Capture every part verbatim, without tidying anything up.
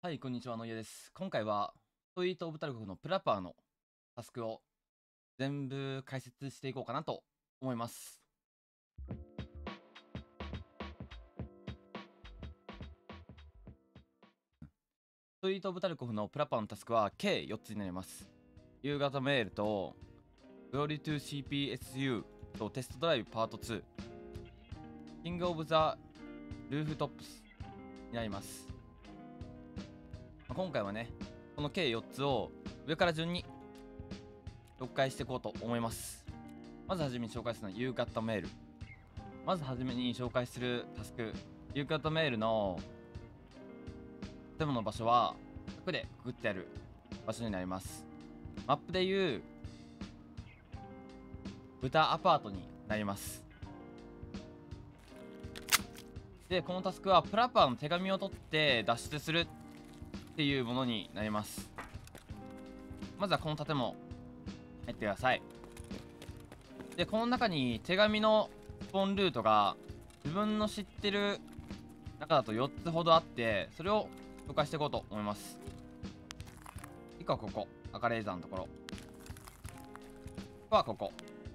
はい、こんにちは、の家です。今回は、ストリート・オブ・タルコフのプラパーのタスクを全部解説していこうかなと思います。ストリート・オブ・タルコフのプラパーのタスクは計よっつになります。夕方メールと、グローリー・トゥ・シーピーエスユー とテストドライブパートツー、キング・オブ・ザ・ルーフトップスになります。今回はね、この計よっつを上から順に紹介していこうと思います。まずはじめに紹介するのは夕方メール。まずはじめに紹介するタスク、夕方メールの建物の場所は角でくくってある場所になります。マップでいう豚アパートになります。で、このタスクはプラパーの手紙を取って脱出するっていうものになります。まずはこの建物入ってください。で、この中に手紙のスポンルートが自分の知ってる中だとよっつほどあって、それを紹介していこうと思います。いっこはここ、赤レーザーのところ。いっこはここ。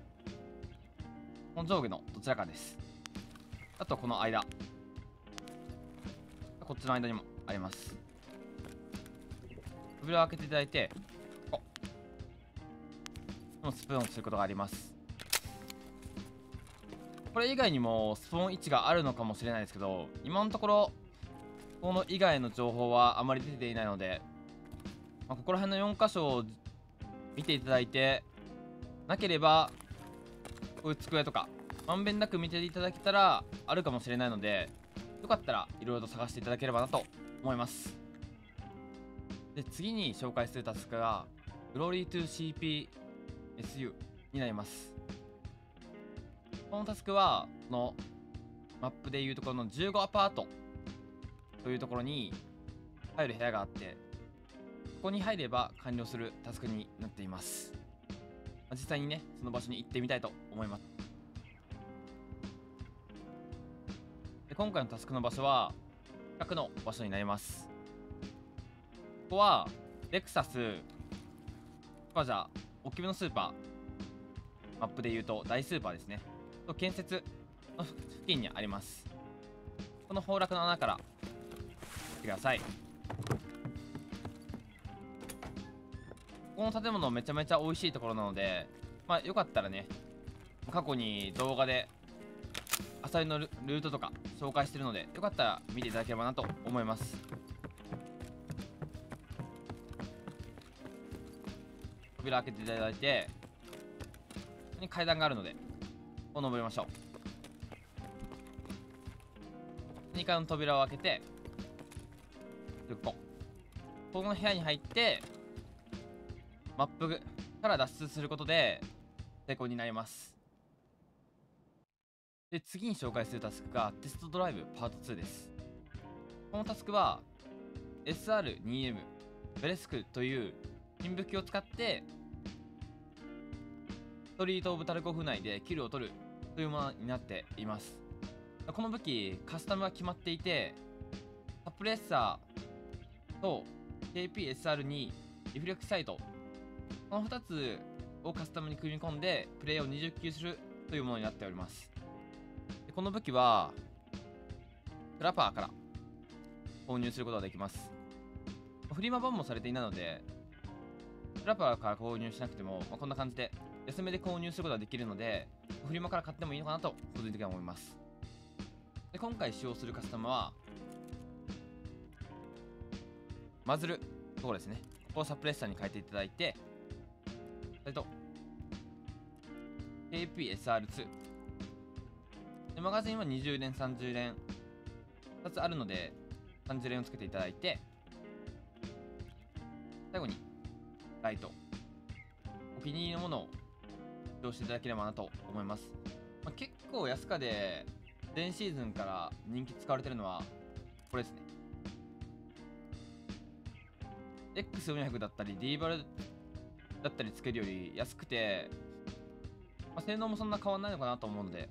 この上下のどちらかです。あとこの間。こっちの間にもあります。扉を開けていただいて、ここ。このスプーンをすることがあります。これ以外にもスポーン位置があるのかもしれないですけど、今のところこの以外の情報はあまり出ていないので、まあ、ここら辺のよん箇所を見ていただいて、なければこういう机とかまんべんなく見ていただけたらあるかもしれないので、よかったらいろいろと探していただければなと思います。で、次に紹介するタスクが Glory to シーピーエスユー になります。このタスクはこのマップでいうところのじゅうごアパートというところに入る部屋があって、ここに入れば完了するタスクになっています。実際にね、その場所に行ってみたいと思います。で、今回のタスクの場所は近くの場所になります。ここはレクサス、スパジャ、大きめのスーパー、マップでいうと大スーパーですね、と建設の付近にあります。この崩落の穴から来てください。この建物めちゃめちゃ美味しいところなので、まあよかったらね、過去に動画でアサリのルートとか紹介してるので、よかったら見ていただければなと思います。扉開けていただいて、ここに階段があるので、ここ登りましょう。にかいの扉を開けて、ここ。この部屋に入って、マップから脱出することで成功になります。で、次に紹介するタスクがテストドライブパートツーです。このタスクは エスアールにエム ベレスクという新武器を使ってストリート・オブ・タルコフ内でキルを取るというものになっています。この武器カスタムが決まっていて、サプレッサーと ケーピーエスアールに リフレクサイト、このふたつをカスタムに組み込んでプレイをにじゅっ級するというものになっております。で、この武器はプラパーから購入することができます。フリマ版もされていないので、プラパーから購入しなくても、まあ、こんな感じで安めで購入することができるので、フリマから買ってもいいのかなと個人的には思います。で、今回使用するカスタムはマズルところですね。ここをサプレッサーに変えていただいて、それと ケーピーエスアールツー で、マガジンはにじゅうれんさんじゅうれんふたつあるのでさんじゅうれんをつけていただいて、最後にライト、お気に入りのものを使用していただければなと思います。まあ、結構安価で前シーズンから人気使われてるのはこれですね。 エックスよんひゃく だったり D バルだったりつけるより安くて、まあ、性能もそんな変わんないのかなと思うので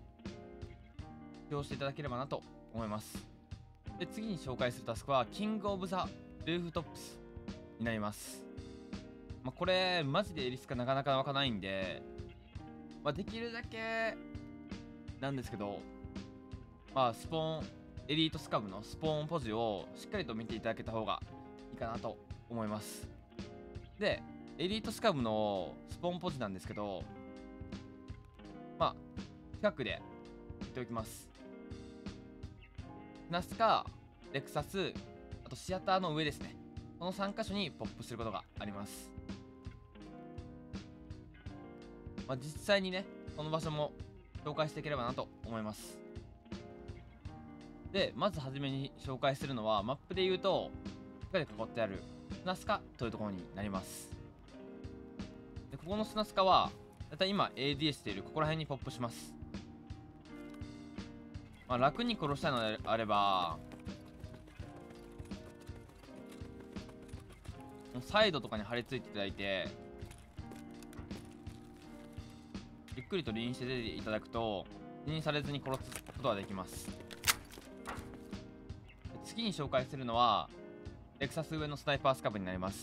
使用していただければなと思います。で、次に紹介するタスクはキングオブザルーフトップスになります。まあ、これマジでエリスかなかなか湧かないんで、まあ、できるだけなんですけど、まあ、スポーンエリートスカブのスポーンポジをしっかりと見ていただけた方がいいかなと思います。でエリートスカブのスポーンポジなんですけど、まあ近くで言っておきます。ナスカ、レクサス、あとシアターの上ですね。このさん箇所にポップすることがあります。まあ、実際にねこの場所も紹介していければなと思います。でまずはじめに紹介するのは、マップで言うと赤で囲ってある砂スカというところになります。でここの砂スカはだいたい今 エーディー しているここら辺にポップします。まあ、楽に殺したいのであればサイドとかに張り付いていただいて、ゆっくりと輪して出ていただくと気にされずに殺すことができます。次に紹介するのはレクサス上のスナイパースカブになります。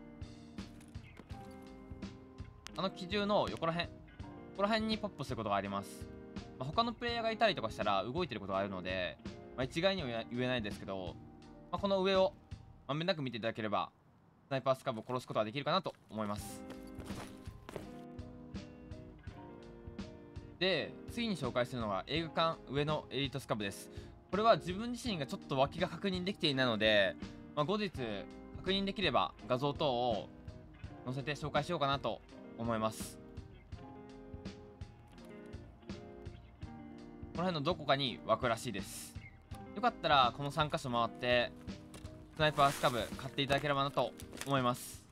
あの機銃の横ら辺ここら辺にポップすることがあります。まあ、他のプレイヤーがいたりとかしたら動いてることがあるので、まあ、一概には言えないですけど、まあ、この上をまんべんなく見ていただければスナイパースカブを殺すことができるかなと思います。で次に紹介するのが映画館上のエリートスカブです。これは自分自身がちょっと脇が確認できていないので、まあ、後日確認できれば画像等を載せて紹介しようかなと思います。この辺のどこかに湧くらしいです。よかったらこのさん箇所回ってスナイパースカブ買っていただければなと思います。